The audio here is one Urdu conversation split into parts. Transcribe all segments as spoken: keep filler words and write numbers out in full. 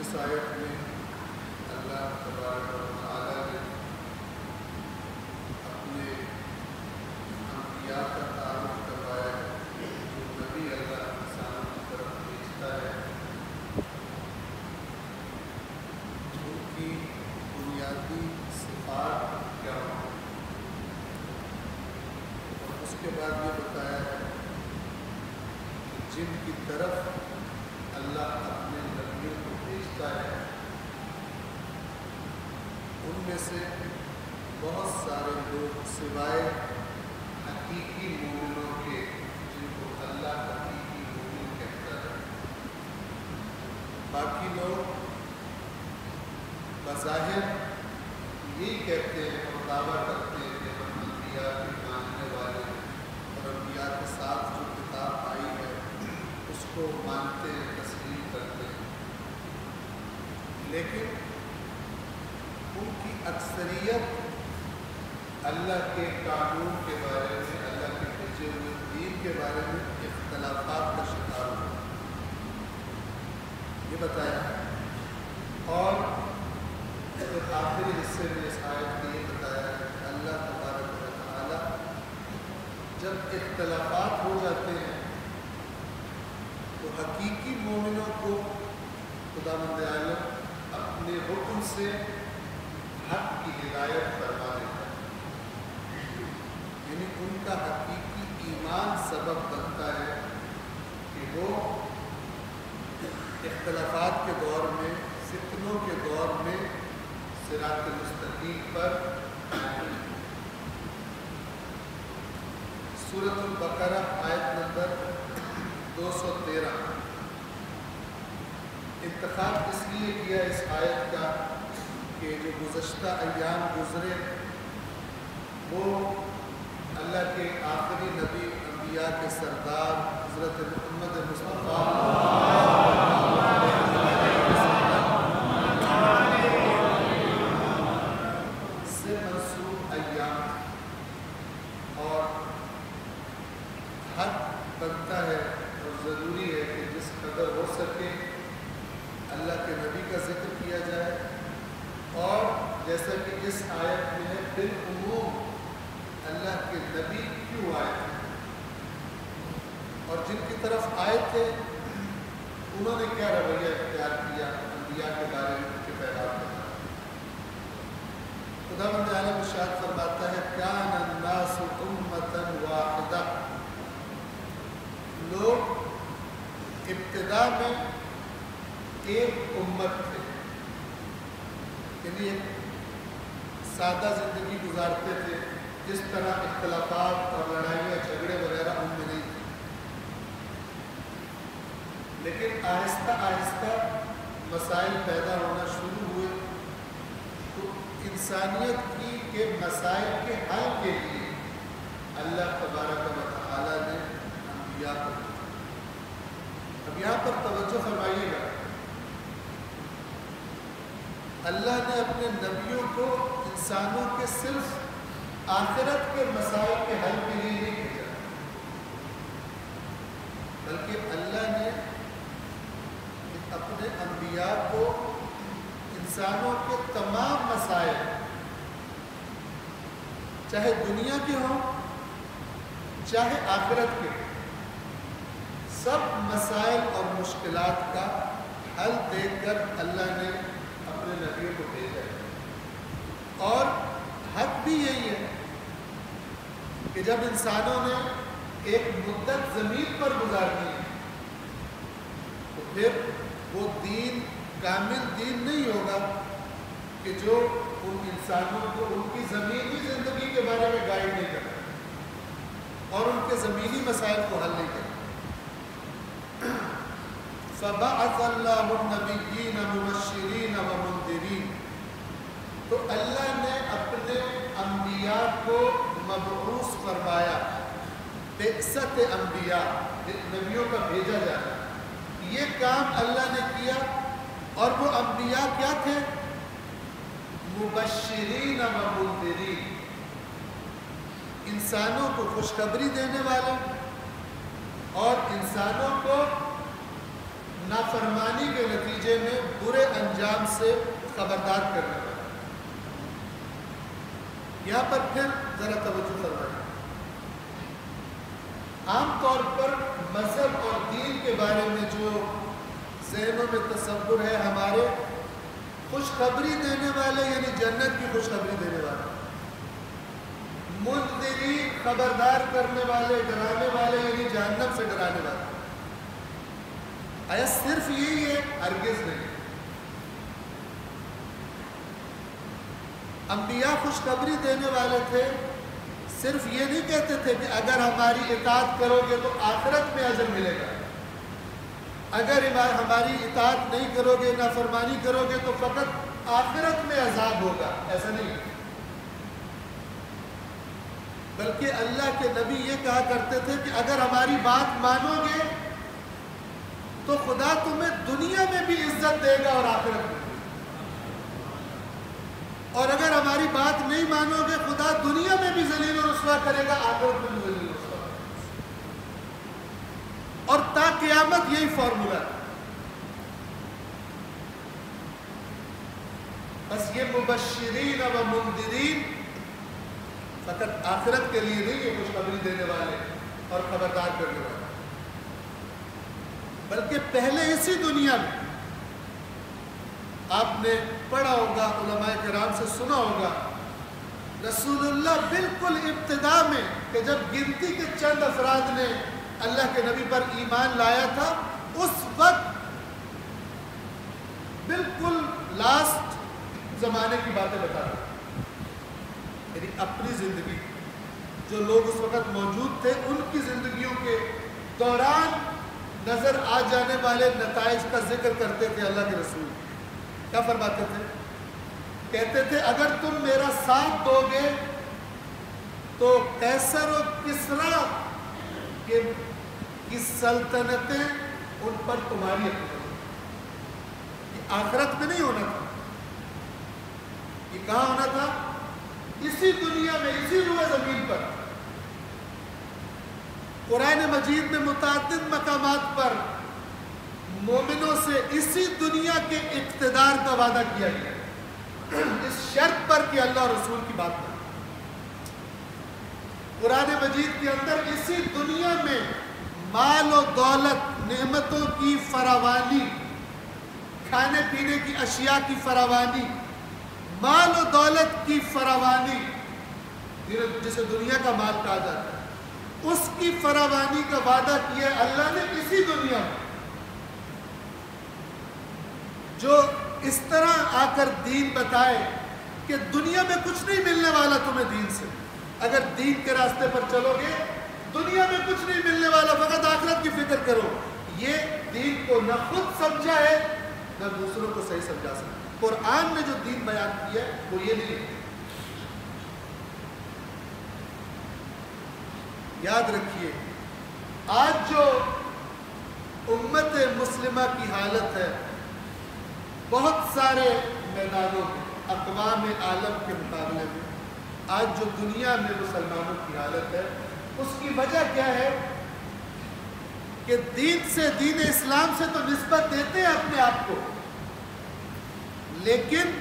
اس آیت میں اللہ تبارک و تعالیٰ نے اپنے انبیاء کا تعارف کروایا ہے، جو نبی اللہ انسانوں کی طرف بھیجتا ہے، ان کی بنیادی صفات کیا ہوں، اور اس کے بعد یہ بتایا ہے کہ جن کی طرف اللہ اپنے نبیوں کو بھیجتا ہے ان میں سے بہت سارے لوگ سوائے حقیقی مومنوں کے، جن کو اللہ حقیقی مومن کہتا ہے، باقی لوگ بظاہر یہی کہتے ہیں اور دعویٰ کرتے ہیں کہ ہم انبیاء کے ماننے والے ہیں اور انبیاء کے ساتھ جو کتاب آئی ہے اس کو مانتے ہیں، تسلیم کرتے ہیں، لیکن ان کی اکثریت اللہ کے قانون کے بارے میں، اللہ کے بھیجے ہوئے دین کے بارے میں اختلافات کا شکار ہوا، یہ بتایا ہے۔ اور پھر آخری حصے میں اس آیت میں یہ بتایا ہے کہ اللہ تبارک و تعالیٰ جب اختلافات ہو جاتے ہیں تو حقیقی مومنوں کو خداوند عالم اپنے حکم سے حق کی ہدایت فرما دیتا ہے، یعنی ان کا حقیقی ایمان سبب بنتا ہے کہ وہ اختلافات کے دور میں، فتنوں کے دور میں صراط مستقیم پر قائم۔ سورۃ البقرہ آیت نمبر دو سو تیرہ۔ انتخاب اس لیے کیا اس آیت کا کہ جو گزشتہ ایام گزرے وہ اللہ کے آخری نبی انبیاء کے سردار حضرت محمد مصطفیٰ سے منسوب ایام، اور حق بنتا ہے اور ضروری ہے کہ جس قدر ہو سکے اللہ کے نبی کا ذکر کیا جائے، اور جیسا کہ اس آیت میں ہے بالعموم اللہ کے نبی کیوں آئے تھے اور جن کی طرف آئے تھے انہوں نے کیا رویہ اختیار کیا انبیاء کے بارے میں، ان کے پیغام کے بارے میں۔ خداوند عالم ارشاد فرماتا ہے کان الناس امۃ واحدہ، لوگ ابتدا میں ایک امت تھے، یعنی ایک سادہ زندگی گزارتے تھے، جس طرح اختلافات اور لڑائیاں جھگڑے وغیرہ ان میں نہیں تھے، لیکن آہستہ آہستہ مسائل پیدا ہونا شروع ہوئے تو انسانیت کی کے مسائل کے حل کے لیے اللہ تبارک و تعالیٰ نے انبیاء کو بھیجا۔ اب یہاں پر توجہ فرمائیے گا، اللہ نے اپنے نبیوں کو انسانوں کے صرف آخرت کے مسائل کے حل کے لیے نہیں بھیجا، بلکہ اللہ نے اپنے انبیاء کو انسانوں کے تمام مسائل، چاہے دنیا کے ہوں چاہے آخرت کے، سب مسائل اور مشکلات کا حل دے کر اللہ نے اپنے نبیوں کو بھیجا ہے۔ اور حق بھی یہی ہے کہ جب انسانوں نے ایک مدت زمین پر گزارنی ہے تو پھر وہ دین کامل دین نہیں ہوگا کہ جو ان انسانوں کو ان کی زمینی زندگی کے بارے میں گائیڈ نہیں کرتا اور ان کے زمینی مسائل کو حل نہیں کرتا۔ فَبَعَثَ اللَّهُ النَّبِيِّينَ مُبَشِّرِينَ وَمُنذِرِينَ، تو اللہ نے اپنے انبیاء کو مبعوث فرمایا، بعثت انبیاء، نبیوں کا بھیجا جانا، یہ کام اللہ نے کیا۔ اور وہ انبیاء کیا تھے؟ مبشرین و منذرین، انسانوں کو خوشخبری دینے والے اور انسانوں کو نافرمانی کے نتیجے میں برے کرام سے خبردار کرنے والا۔ یہاں پر پھر ذرا توجہ فرمائیں۔ عام طور پر مذہب اور دین کے بارے میں جو ذہنوں میں تصور ہے ہمارے، خوشخبری دینے والے یعنی جنت کی خوشخبری دینے والے، منذرین خبردار کرنے والے، ڈرانے والے یعنی جہنم سے ڈرانے والے۔ آیا صرف یہی ہے؟ ہرگز نہیں۔ انبیاء خوشخبری دینے والے تھے، صرف یہ نہیں کہتے تھے کہ اگر ہماری اطاعت کرو گے تو آخرت میں اجر ملے گا، اگر ہماری اطاعت نہیں کرو گے، نافرمانی کرو گے تو فقط آخرت میں عذاب ہوگا، ایسا نہیں۔ بلکہ اللہ کے نبی یہ کہا کرتے تھے کہ اگر ہماری بات مانو گے تو خدا تمہیں دنیا میں بھی عزت دے گا اور آخرت میں بھی، اور اگر ہماری بات نہیں مانو گے خدا دنیا میں بھی ذلیل و رسوا کرے گا، آخرت میں بھی ذلیل و رسوا کرے گا، اور تا قیامت یہی فارمولہ ہے۔ بس یہ مبشرین و منذرین فقط آخرت کے لیے نہیں، یہ خوشخبری دینے والے اور خبردار کرنے والے، بلکہ پہلے اسی دنیا میں آپ نے پڑھا ہوگا، علماء کرام سے سنا ہوگا، رسول اللہ بالکل ابتدا میں کہ جب گنتی کے چند افراد نے اللہ کے نبی پر ایمان لایا تھا، اس وقت بالکل لاسٹ زمانے کی باتیں بتا رہے ہیں، یعنی اپنی زندگی، جو لوگ اس وقت موجود تھے ان کی زندگیوں کے دوران نظر آ جانے والے نتائج کا ذکر کرتے تھے۔ اللہ کے رسول کیا فرماتے تھے؟ کہتے تھے اگر تم میرا ساتھ دو گے تو قیصر و کسریٰ کی سلطنتیں ان پر تمہاری حکومت، یہ آخرت میں نہیں ہونا تھا، یہ کہاں ہونا تھا؟ اسی دنیا میں، اسی روئے زمین پر۔ قرآن مجید میں متعدد مقامات پر مومنوں سے اسی دنیا کے اقتدار کا وعدہ کیا گیا، اس شرط پر کہ اللہ اور رسول کی بات کریں۔ قرآن مجید کے اندر اسی دنیا میں مال و دولت، نعمتوں کی فراوانی، کھانے پینے کی اشیاء کی فراوانی، مال و دولت کی فراوانی، جسے دنیا کا مال کہا جاتا ہے، اس کی فراوانی کا وعدہ کیا ہے اللہ نے اسی دنیا میں۔ جو اس طرح آ کر دین بتائے کہ دنیا میں کچھ نہیں ملنے والا تمہیں دین سے، اگر دین کے راستے پر چلو گے دنیا میں کچھ نہیں ملنے والا، فقط آخرت کی فکر کرو، یہ دین کو نہ خود سمجھا ہے نہ دوسروں کو صحیح سمجھا سکتا۔ قرآن نے جو دین بیان کیا ہے وہ یہ نہیں ہے۔ یاد رکھیے، آج جو امت مسلمہ کی حالت ہے بہت سارے میدانوں میں، اقوام عالم کے مقابلے میں، آج جو دنیا میں مسلمانوں کی حالت ہے، اس کی وجہ کیا ہے کہ دین سے، دین اسلام سے تو نسبت دیتے ہیں اپنے آپ کو، لیکن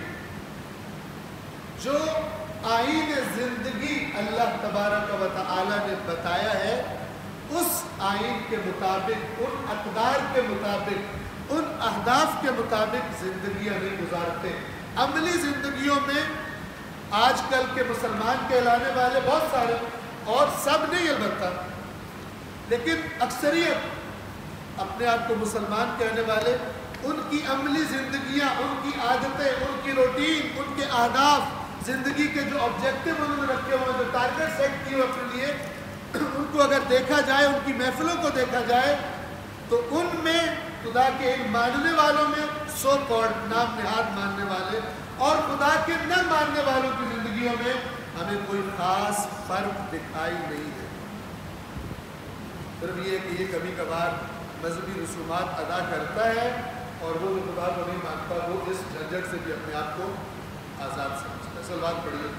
جو آئین زندگی اللہ تبارک و تعالی نے بتایا ہے اس آئین کے مطابق، ان اقدار کے مطابق، ان اہداف کے مطابق زندگیاں نہیں گزارتے۔ عملی زندگیوں میں آج کل کے مسلمان کہلانے والے بہت سارے، اور سب نہیں البتہ، لیکن اکثریت اپنے آپ کو مسلمان کہنے والے، ان کی عملی زندگیاں، ان کی عادتیں، ان کی روٹین، ان کے اہداف، زندگی کے جو آبجیکٹو انہوں نے رکھے ہوئے، جو ٹارگٹ سیٹ کیے ہوئے اپنے لیے، ان کو اگر دیکھا جائے، ان کی محفلوں کو دیکھا جائے تو ان میں خدا کے ماننے والوں میں سو کارڈ نام نہاد ماننے والے اور خدا کے نہ ماننے والوں کی زندگیوں میں ہمیں کوئی خاص فرق دکھائی نہیں ہے۔ صرف یہ کہ یہ کبھی کبھار مذہبی رسومات ادا کرتا ہے اور وہ جو خدا کو نہیں مانتا وہ اس جھنجٹ سے بھی اپنے آپ کو آزاد سمجھتا ہے۔ اصل بات پڑھیے،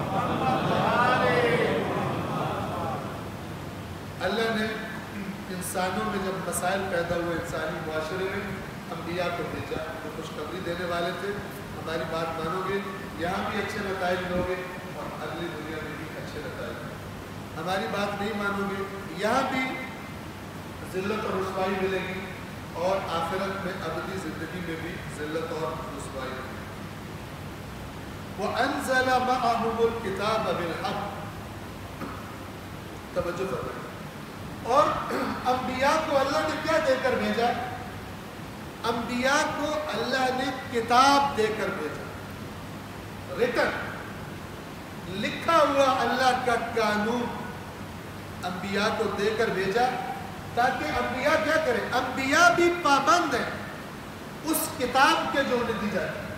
اللہ نے انسانوں میں جب مسائل پیدا ہوئے انسانی معاشرے میں، انبیاء کو بھیجا، وہ خوشخبری دینے والے تھے، ہماری بات مانو گے یہاں بھی اچھے نتائج لو گے اور اگلی دنیا میں بھی اچھے نتائج، ہماری بات نہیں مانو گے یہاں بھی ذلت اور رسوائی ملے گی اور آخرت میں ابدی زندگی میں بھی ذلت اور رسوائی ملے گی۔ وَأَنزَلَ مَعَهُمُ الْكِتَابَ بِالْحَقِّ، توجہ فرمائیں، اور انبیاء کو اللہ نے کیا دے کر بھیجا؟ انبیاء کو اللہ نے کتاب دے کر بھیجا، ریٹن، لکھا ہوا اللہ کا قانون انبیاء کو دے کر بھیجا تاکہ انبیاء کیا کریں؟ انبیاء بھی پابند ہیں اس کتاب کے جو انہیں دی جاتی ہے۔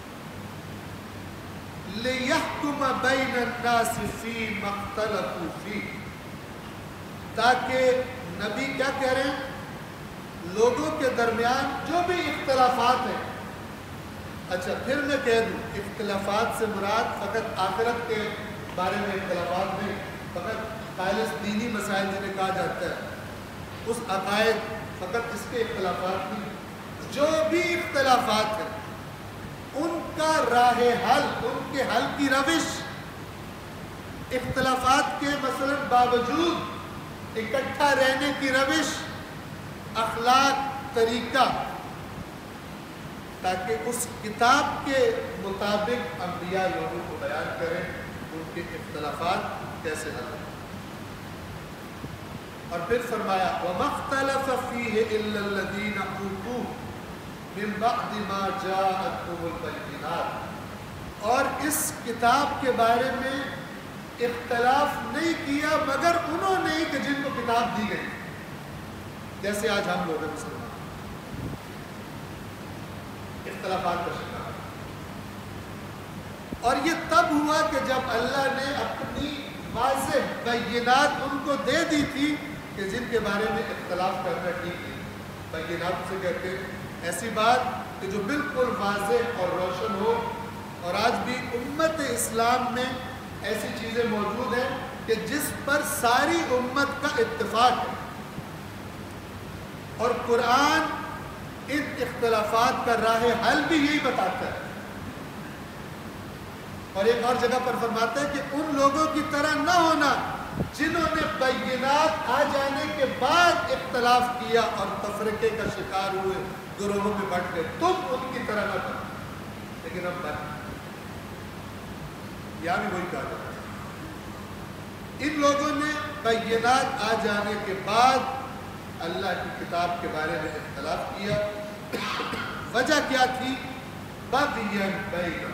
لِيَحْكُمَ بَيْنَ النَّاسِ فِي مَا اخْتَلَفُوا فِيهِ، تاکہ نبی کیا کہہ رہے ہیں؟ لوگوں کے درمیان جو بھی اختلافات ہیں، اچھا پھر میں کہہ دوں اختلافات سے مراد فقط آخرت کے بارے میں اختلافات نہیں، فقط خالص دینی مسائل جنہیں کہا جاتا ہے اس عقائد، فقط اس کے اختلافات نہیں، جو بھی اختلافات ہیں ان کا راہ حل، ان کے حل کی روش، اختلافات کے مثلا باوجود اکٹھا رہنے کی روش، اخلاق، طریقہ، تاکہ اس کتاب کے مطابق انبیاء لوگوں کو بیان کریں ان کے اختلافات کیسے حل ہیں۔ اور پھر فرمایا وَمَا اخْتَلَفَ فِيهِ إِلَّا الَّذِينَ أُوتُوهُ مِن بَعْدِ مَا جَاءَتْهُمُ الْبَيِّنَاتُ، اور اس کتاب کے بارے میں اختلاف نہیں کیا مگر انہوں نے کہ جن کو کتاب دی گئی، جیسے آج ہم لوگ ہیں مسلمان، اختلافات کا شکار، اور یہ تب ہوا کہ جب اللہ نے اپنی واضح بینات ان کو دے دی تھی کہ جن کے بارے میں اختلاف کرنا ٹھیک نہیں۔ بینات سے کہتے ہیں ایسی بات کہ جو بالکل واضح اور روشن ہو، اور آج بھی امت اسلام میں ایسی چیزیں موجود ہیں کہ جس پر ساری امت کا اتفاق ہے، اور قرآن ان اختلافات کا راہ حل بھی یہی بتاتا ہے۔ اور ایک اور جگہ پر فرماتا ہے کہ ان لوگوں کی طرح نہ ہونا جنہوں نے بینات آ جانے کے بعد اختلاف کیا اور تفرقے کا شکار ہوئے، گروہوں میں بٹ گئے، تم ان کی طرح نہ بنو، لیکن ہم بن یہاں بھی وہی کہا جاتا ہے۔ ان لوگوں نے بینات آ جانے کے بعد اللہ کی کتاب کے بارے میں اختلاف کیا، وجہ کیا تھی؟ بغیاً بینہم،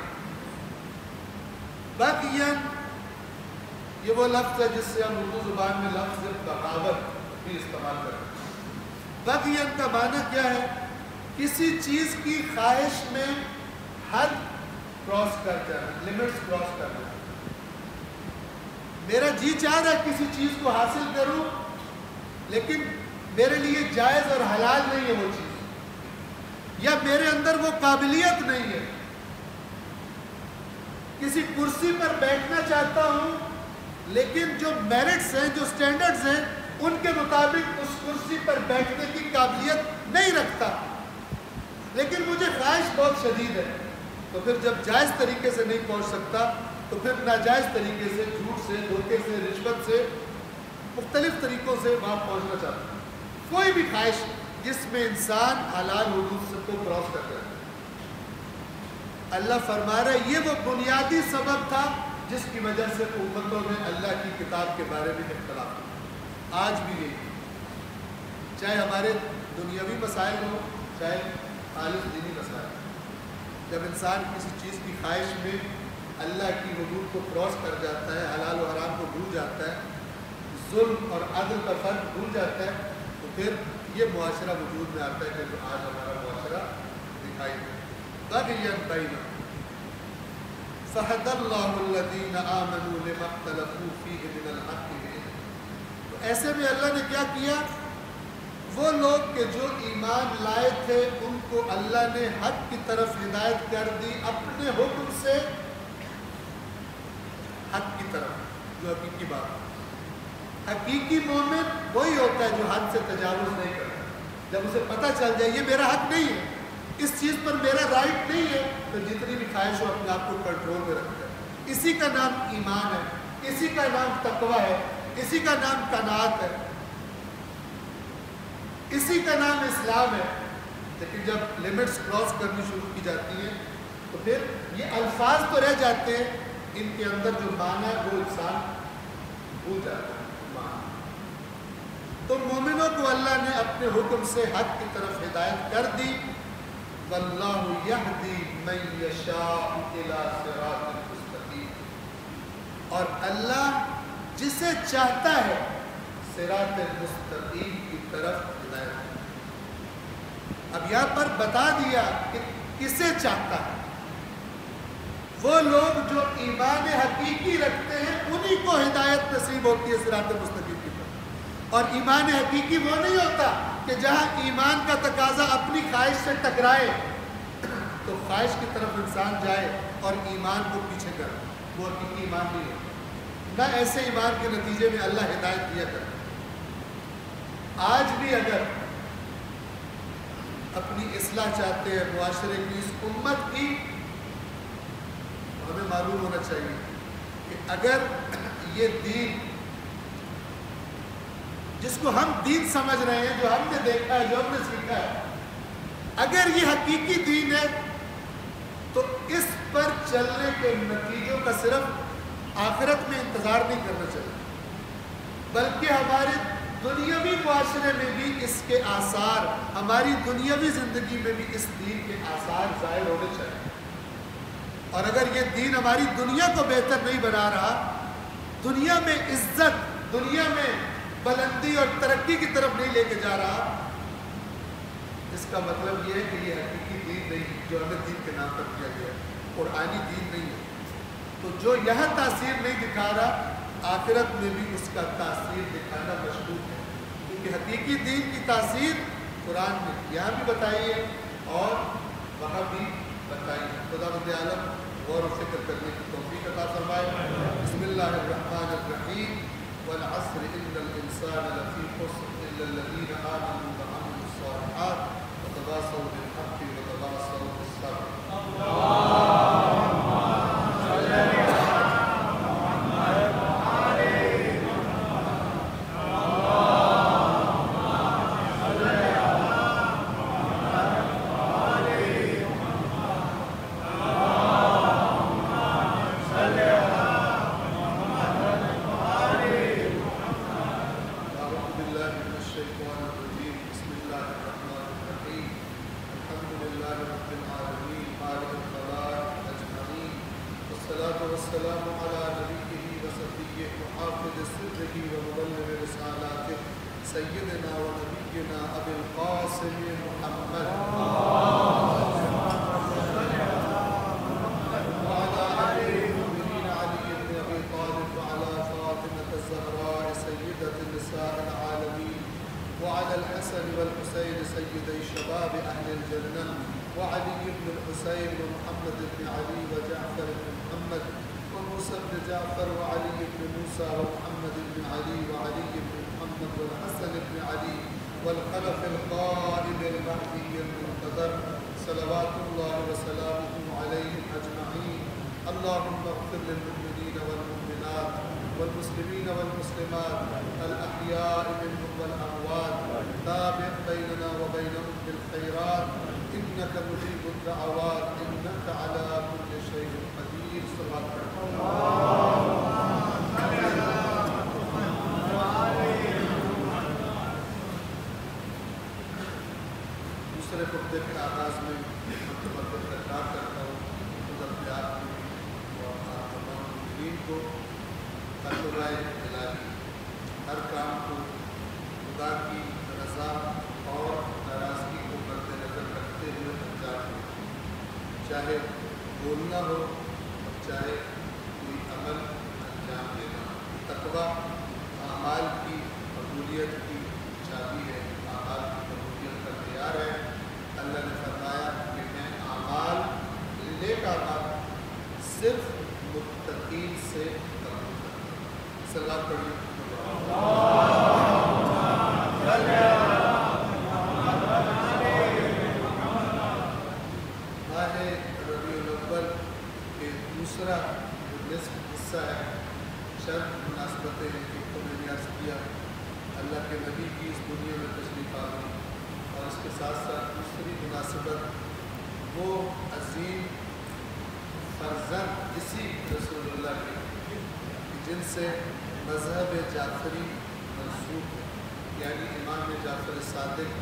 بغیاً یہ وہ لفظ ہے جس سے ہم اردو زبان میں لفظ بغاوت بھی استعمال کرتے ہیں۔ بغیاً کا معنی کیا ہے؟ کسی چیز کی خواہش میں حد کراس کر جانا، لمٹس کراس کرنا۔ میرا جی چاہ رہا ہے کسی چیز کو حاصل کروں لیکن میرے لیے جائز اور حلال نہیں ہے وہ چیز، یا میرے اندر وہ قابلیت نہیں ہے۔ کسی کرسی پر بیٹھنا چاہتا ہوں لیکن جو میرٹس ہیں، جو سٹینڈرڈز ہیں، ان کے مطابق اس کرسی پر بیٹھنے کی قابلیت نہیں رکھتا، لیکن مجھے خواہش بہت شدید ہے، تو پھر جب جائز طریقے سے نہیں پہنچ سکتا تو پھر ناجائز طریقے سے، جھوٹ سے، دھوکے سے، رشوت سے، مختلف طریقوں سے وہاں پہنچنا چاہتا ہوں۔ کوئی بھی خواہش جس میں انسان حلال حدود سے کو کراس کر جائے، اللہ فرما رہا ہے یہ وہ بنیادی سبب تھا جس کی وجہ سے امتوں میں اللہ کی کتاب کے بارے میں اختلاف ہوا۔ آج بھی یہی، چاہے ہمارے دنیاوی مسائل ہوں چاہے خالص دینی مسائل، جب انسان کسی چیز کی خواہش میں اللہ کی حدود کو کراس کر جاتا ہے، حلال و حرام کو بھول جاتا ہے، ظلم اور عدل کا فرق بھول جاتا ہے، تو پھر یہ معاشرہ وجود میں آتا ہے کہ جو آج ہمارا معاشرہ دکھائی دے۔ بغیاً بینہم فہدی اللہ الذین آمنوا لما اختلفوا فیہ من الحق بإذنہ، تو ایسے میں اللہ نے کیا کیا؟ وہ لوگ کہ جو ایمان لائے تھے ان کو اللہ نے حق کی طرف ہدایت کر دی اپنے حکم سے، حق کی طرف جو حقیقی بات ہے۔ حقیقی مومن وہی ہوتا ہے جو حد سے تجاوز نہیں کرتا. جب اسے پتہ چل جائے یہ میرا حق نہیں ہے, اس چیز پر میرا رائٹ نہیں ہے, تو جتنی بھی خواہش ہو اپنے آپ کو کنٹرول میں رکھتا ہے. اسی کا نام ایمان ہے, اسی کا نام تقویٰ ہے, اسی کا نام قناعت ہے, اسی کا نام اسلام ہے. لیکن جب لمٹس کراس کرنی شروع کی جاتی ہیں تو پھر یہ الفاظ تو رہ جاتے ہیں, ان کے اندر جو معنی ہے وہ انسان بھول جاتا ہے. تو مومنوں کو اللہ نے اپنے حکم سے حق کی طرف ہدایت کر دی. واللہ یہدی من یشاء الی صراط مستقیم, اور اللہ جسے چاہتا ہے صراط مستقیم کی طرف ہدایت. اب یہاں پر بتا دیا کہ کسے چاہتا ہے. وہ لوگ جو ایمان حقیقی رکھتے ہیں انہی کو ہدایت نصیب ہوتی ہے صراط مستقیم کی طرف. اور ایمان حقیقی وہ نہیں ہوتا کہ جہاں ایمان کا تقاضا اپنی خواہش سے ٹکرائے تو خواہش کی طرف انسان جائے اور ایمان کو پیچھے کرے. وہ حقیقی ایمان نہیں ہوتا. نہ ایسے ایمان کے نتیجے میں اللہ ہدایت دیا کرتا. آج بھی اگر اپنی اصلاح چاہتے ہیں معاشرے کی, اس امت کی, ہمیں معلوم ہونا چاہیے کہ اگر یہ دین جس کو ہم دین سمجھ رہے ہیں, جو ہم نے دیکھا ہے, جو ہم نے سیکھا ہے, اگر یہ حقیقی دین ہے تو اس پر چلنے کے نتیجوں کا صرف آخرت میں انتظار نہیں کرنا چاہیے, بلکہ ہمارے دنیاوی معاشرے میں بھی اس کے آثار, ہماری دنیاوی زندگی میں بھی اس دین کے آثار ظاہر ہونے چاہیے. اور اگر یہ دین ہماری دنیا کو بہتر نہیں بنا رہا, دنیا میں عزت, دنیا میں بلندی اور ترقی کی طرف نہیں لے کے جا رہا, اس کا مطلب یہ ہے کہ یہ حقیقی دین نہیں جو ہمیں دین کے نام پر کیا گیا ہے, قرآنی دین نہیں ہے. تو جو یہاں تاثیر نہیں دکھا رہا, آخرت میں بھی اس کا تاثیر دکھانا مشروط ہے, کیونکہ حقیقی دین کی تاثیر قرآن میں یہاں بھی بتائی ہے اور وہاں بھی بتائی ہے. خداوند عالم غور و فکر کرنے کی توفیق عطا فرمائے. بسم اللہ الرحمن الرحیم. والعصر ان الانسان لفی خسر الا الذین آمنوا وعملوا الصالحات وتواصوا بالحق وتواصوا بالصبر. اللهم اغفر للمؤمنين والمؤمنات والمسلمين والمسلمات الأحياء منهم والأموات. تابع بيننا وبينهم بالخيرات إنك مجيب الدعوات إنك على كل شيء قدير. صلوات الله. دوسرے خطبے کے آغاز میں تکرار کرتا ہوں کو تقویٰ الہی, ہر کام کو خدا کی رضا اور ناراضگی کو مد نظر رکھتے ہوئے انجام دو, چاہے بولنا ہو اور چاہے کوئی عمل انجام دینا. تقویٰ اعمال کی قبولیت کی چابی ہے, اعمال کی قبولیت کا معیار ہے. اللہ نے فرمایا کہ میں اعمال لے کر صرف متقین سے قبول کرتا ہوں. صلوات پڑھیے. मुनासबत वो अजीम फर्जंद इसी रसूलुल्लाह के जिनसे मज़हब जाफ़री मंसूब है, यानी इमाम जाफ़र सादिक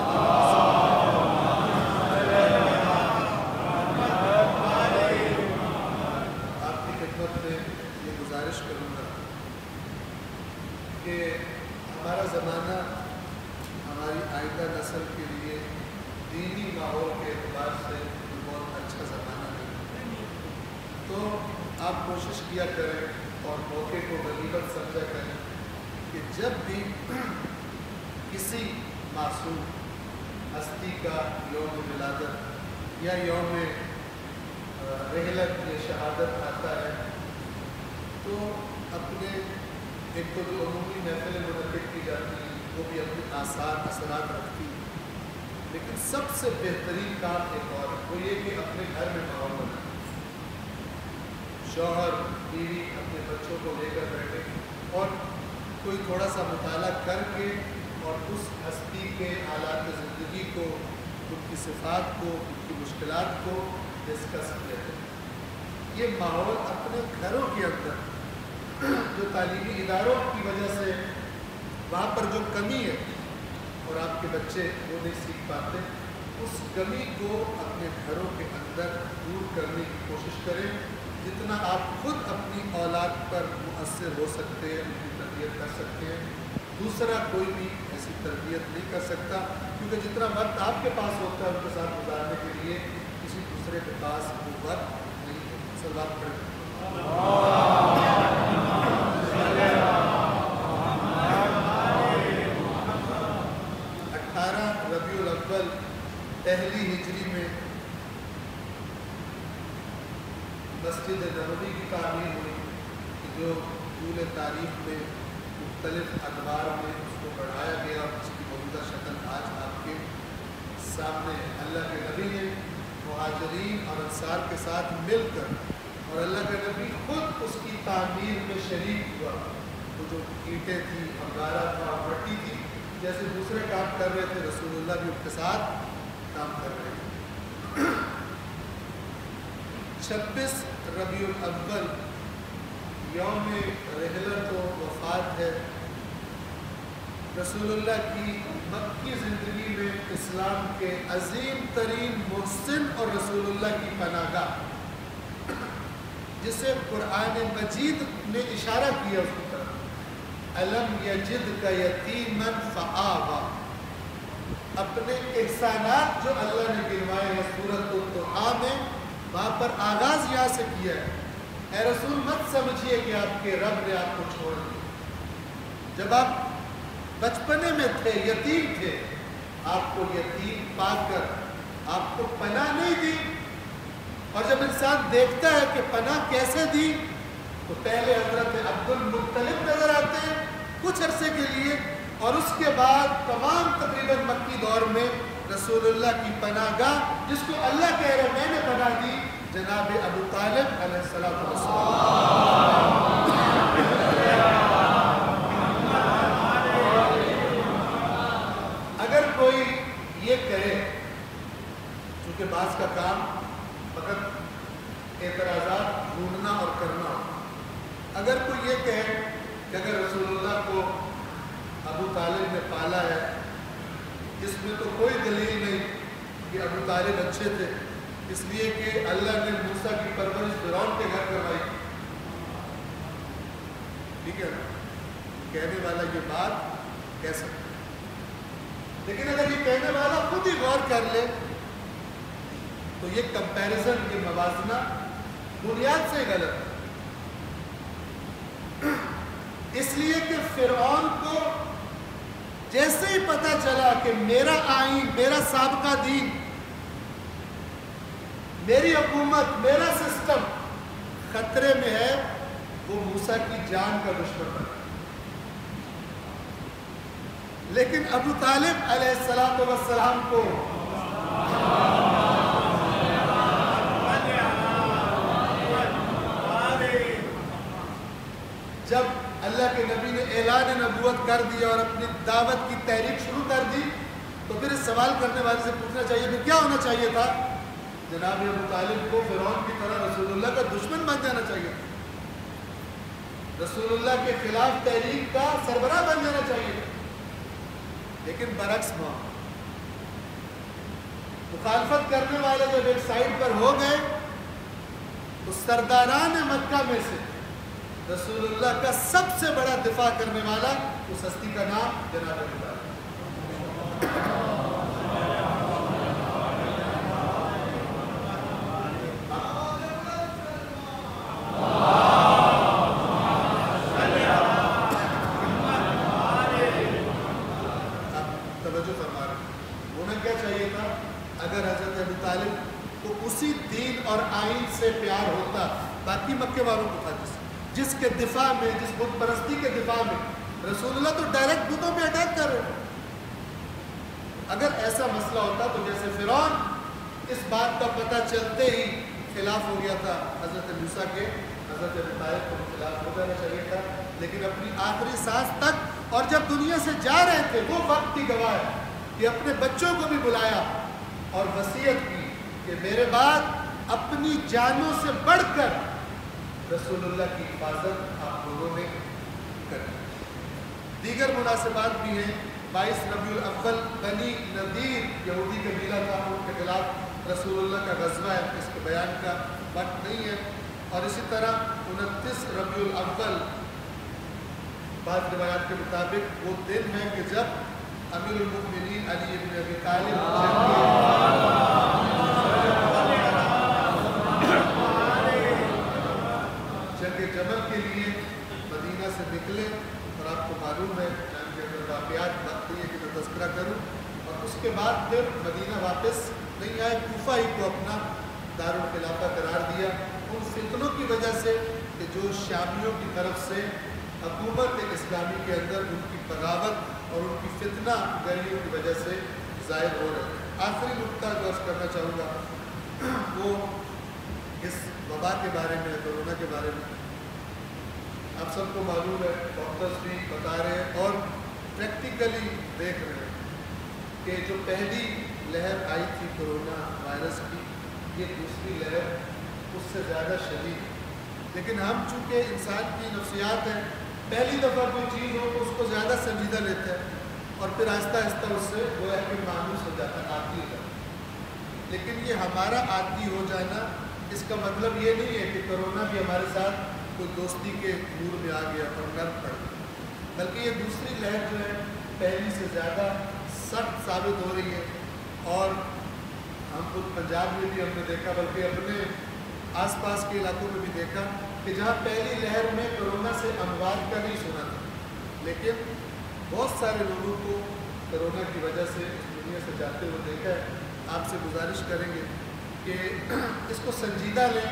आपकी खिदमत में ये गुजारिश करूँगा कि हमारा ज़माना हमारी आइंदा नस्ल के लिए दीनी माहौल के एतबार से बहुत अच्छा ज़माना नहीं, तो आप कोशिश किया करें और मौके को गनीमत समझा करें कि जब भी किसी मासूम हस्ती का यौम विलादत या यौम रहलत या शहादत आता है तो अपने एक तो जो अमूमी महफिल मुनक़िद की जाती है वो भी अपने आसार असरात रखती है, लेकिन सबसे बेहतरीन काम एक और वो ये कि अपने घर में माहौल बनाए, शौहर बीवी अपने बच्चों को लेकर बैठे और कोई थोड़ा सा मुताला करके और उस हस्ती के हालात ज़िंदगी को, उनकी सिफ़ात को, उनकी मुश्किलात को डिस्कस किया जाए। ये माहौल अपने घरों के अंदर जो तालीमी इदारों की वजह से वहाँ पर जो कमी है और आपके बच्चे वो नहीं सीख पाते, उस कमी को अपने घरों के अंदर दूर करने की कोशिश करें। जितना आप खुद अपनी औलाद पर मुअस्सिर हो सकते हैं, उनकी तरबियत कर सकते हैं, दूसरा कोई भी ऐसी तरबियत नहीं कर सकता, क्योंकि जितना वक्त आपके पास होता है उनके साथ गुजारने के लिए किसी दूसरे के पास वो वक्त नहीं है। सलावत करें। अठारह रबीउल अव्वल पहली हिजरी में मस्जिद नबवी की तामीर हुई, जो पूल तारीख में मुख्तलिफ अदवार में उसको बढ़ाया गया और उसकी मौजूदा शक्ल आज आपके सामने। अल्लाह के नबी ने मुहाजिरीन और अंसार के साथ मिलकर और अल्लाह के नबी खुद उसकी तामीर में शरीक हुआ। तो जो ईंटें थी, अंगारा था, मट्टी थी, जैसे दूसरे काम कर रहे थे रसूलुल्लाह भी उनके साथ काम कर रहे थे। छब्बीस रबीउल अव्वल यौम रहलत व वफ़ात है। रसूलुल्लाह की मक्की ज़िंदगी में इस्लाम के अजीम तरीन मुहसिन और रसूलुल्लाह की पनाहगाह, जिसे कुरान मजीद ने इशारा किया उसकी तरफ, अलम यजिद का यतीमन फ़आवा, अपने एहसानात जो अल्लाह ने गिनवाए हैं सूरत दुहा में, वहाँ पर आगाज़ यहाँ से किया है। ऐ रसूल मत समझिए कि आपके रब ने आपको छोड़ दिया। जब आप बचपने में थे, यतीम थे, आपको यतीम पाकर आपको पनाह नहीं दी, और जब इंसान देखता है कि पनाह कैसे दी, तो पहले हज़रत अब्दुल मुत्तलिब नज़र आते हैं कुछ अरसे के लिए, और उसके बाद तमाम तकरीबन मक्की दौर में रसूलुल्लाह की पनाहगाह, जिसको अल्लाह कह रहे मैंने पनाह दी, जनाब अबू तालिब अलैहिस्सलातु वस्सलाम। अगर कोई ये कहे, चूँकि बास का काम फकत एतराज़ात ढूंढना और करना हो, अगर कोई ये कहे कि अगर रसूलुल्लाह को अबू तालिब ने पाला है, इसमें तो कोई दलील नहीं कि अबू तालिब अच्छे थे, इसलिए कि अल्लाह ने मूसा की परवरिश फ़िरौन के घर करवाई, ठीक है, कहने वाला ये बात कह सकता है। लेकिन अगर ये कहने वाला खुद ही गौर कर ले तो ये कंपैरिजन, ये मवाजना बुनियाद से गलत है। इसलिए कि फ़िरौन को जैसे ही पता चला कि मेरा आईन, मेरा साबका दीन, मेरी हुकूमत, मेरा सिस्टम खतरे में है, वो मूसा की जान का दुश्मन बना। लेकिन अबू तालिब अलैहिस्सलातु वस्सलाम को जब अल्लाह के नबी ने ऐलान नबूवत कर दिया और अपनी दावत की तहरीक शुरू कर दी, تو پھر اس سوال کرنے والے سے پوچھنا چاہیے پھر کیا ہونا چاہیے تھا؟ جناب ابو طالب کو فرعون کی طرح رسول اللہ کا دشمن بن جانا چاہیے تھا، رسول اللہ کے خلاف تحریک کا سربراہ بن جانا چاہیے تھا، لیکن برعکس ہوا۔ مخالفت کرنے والے جب ایک سائڈ پر ہو گئے تو سرداران مکہ میں سے رسول اللہ کا سب سے بڑا دفاع کرنے والا اس ہستی کا نام جناب ابو طالب۔ توجہ فرما رہے ہونا کیا چاہیے تھا؟ اگر حضرت ابو طالب کو اسی دین اور آئین سے پیار ہوتا باقی مکے والوں کو تھا، جس جس کے دفاع میں، جس بت پرستی کے دفاع میں رسول اللہ تو ڈائریکٹ بتوں پہ اٹیک کر رہے، اگر ایسا مسئلہ ہوتا تو جیسے فرعون اس بات کا پتہ چلتے ہی خلاف ہو گیا تھا حضرت موسیٰ کے، حضرت ابو طالب کو خلاف ہو جانا چاہیے تھا، لیکن اپنی آخری سانس تک اور جب دنیا سے جا رہے تھے وہ وقت کی گواہ ہے کہ اپنے بچوں کو بھی بلایا اور وصیت کی کہ میرے بعد اپنی جانوں سے بڑھ کر رسول اللہ کی حفاظت آپ لوگوں نے کرنی۔ دیگر مناسبات بھی ہیں۔ بائیس ربیع الاول بنی نذیر یہودی قبیلہ تھا، ان کے خلاف رسول اللہ کا غزوہ ہے، اس کے بیان کا وقت نہیں ہے۔ اور اسی طرح انتیس ربیع الاول بعض روایات کے مطابق وہ دن ہے کہ جب امیر المؤمنین علی بن ابی طالب جنگ جمل کے لیے مدینہ سے نکلے، اور آپ کو معلوم ہے جنگ کے اندر واقعات وقت یہ کہ میں تذکرہ کروں، اور اس کے بعد پھر مدینہ واپس نہیں آئے، کوفہ ہی کو اپنا دارالخلافہ قرار دیا ان فتنوں کی وجہ سے کہ جو شامیوں کی طرف سے حکومت اسلامی کے اندر ان کی بغاوت اور ان کی فتنہ گریوں کی وجہ سے ظاہر ہو رہے ہیں۔ آخری نقطہ جو عرض کرنا چاہوں گا وہ اس وبا کے بارے میں، کورونا کے بارے میں۔ آپ سب کو معلوم ہے، ڈاکٹرز بھی بتا رہے ہیں اور پریکٹیکلی دیکھ رہے ہیں کہ جو پہلی لہر آئی تھی کورونا وائرس کی، یہ دوسری لہر اس سے زیادہ شدید ہے، لیکن ہم چونکہ انسان کی نفسیات ہے، پہلی دفعہ کوئی چیز ہو تو اس کو زیادہ سنجیدہ لیتے ہیں اور پھر آہستہ آہستہ اس سے وہ ہے کہ مانوس ہو جاتا ہے، عادی ہو جاتا ہے۔ لیکن یہ ہمارا عادی ہو جانا اس کا مطلب یہ نہیں ہے کہ کرونا بھی ہمارے ساتھ کوئی دوستی کے نور میں آ گیا اور نرم پڑ گیا، بلکہ یہ دوسری لہر جو ہے پہلی سے زیادہ سخت ثابت ہو رہی ہے۔ اور ہم خود پنجاب میں بھی ہم نے دیکھا، بلکہ اپنے آس پاس کے علاقوں میں بھی دیکھا کہ جہاں پہلی لہر میں کرونا سے اموات کا نہیں سنا تھا، لیکن بہت سارے لوگوں کو کرونا کی وجہ سے اس دنیا سے جاتے ہوئے دیکھا ہے۔ آپ سے گزارش کریں گے کہ اس کو سنجیدہ لیں،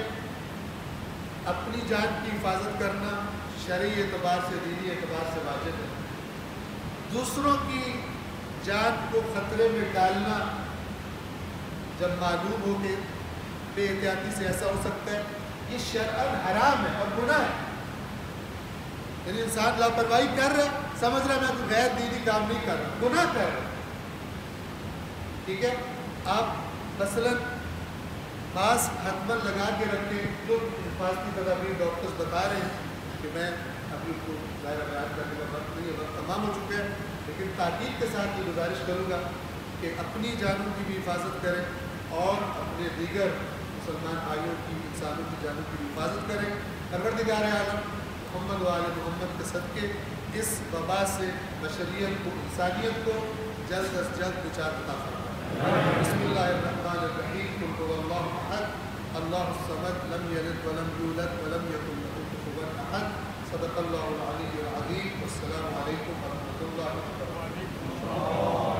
اپنی جان کی حفاظت کرنا شرعی اعتبار سے، دینی اعتبار سے واجب ہے، دوسروں کی جان کو خطرے میں ڈالنا جب معلوم ہو کہ بے احتیاطی سے ایسا ہو سکتا ہے، یہ شرعاً حرام ہے اور گناہ ہے۔ یعنی انسان لاپرواہی کر رہا ہے، سمجھ رہا ہے میں کوئی غیر دینی کام نہیں کر رہا، گناہ کر رہا ہے، ٹھیک ہے۔ آپ مثلاً ماسک حتماً لگا کے رکھیں، جو حفاظتی تدابیر ڈاکٹرز بتا رہے ہیں کہ میں ابھی اس کو ظاہر بیان کرنے کا وقت نہیں ہے، وقت تمام ہو چکے ہیں، لیکن تاکید کے ساتھ یہ گزارش کروں گا کہ اپنی جانوں کی بھی حفاظت کریں اور اپنے دیگر مسلمان بھائیوں کی، انسانوں کی جانوں کی بھی حفاظت کریں۔ پروردگار عالم محمد و آل محمد کے صدقے اس وبا سے بشریت کو، انسانیت کو جلد از جلد نجات عطا فرمائے۔ بسم اللہ الرحمن الرحیم، قل هو اللہ احد اللہ الصمد لم یلد ولم یولد ولم یکن له کفوا احد۔ صدق اللہ العلی العظیم۔ والسلام علیکم ورحمۃ اللہ وبرکاتہ۔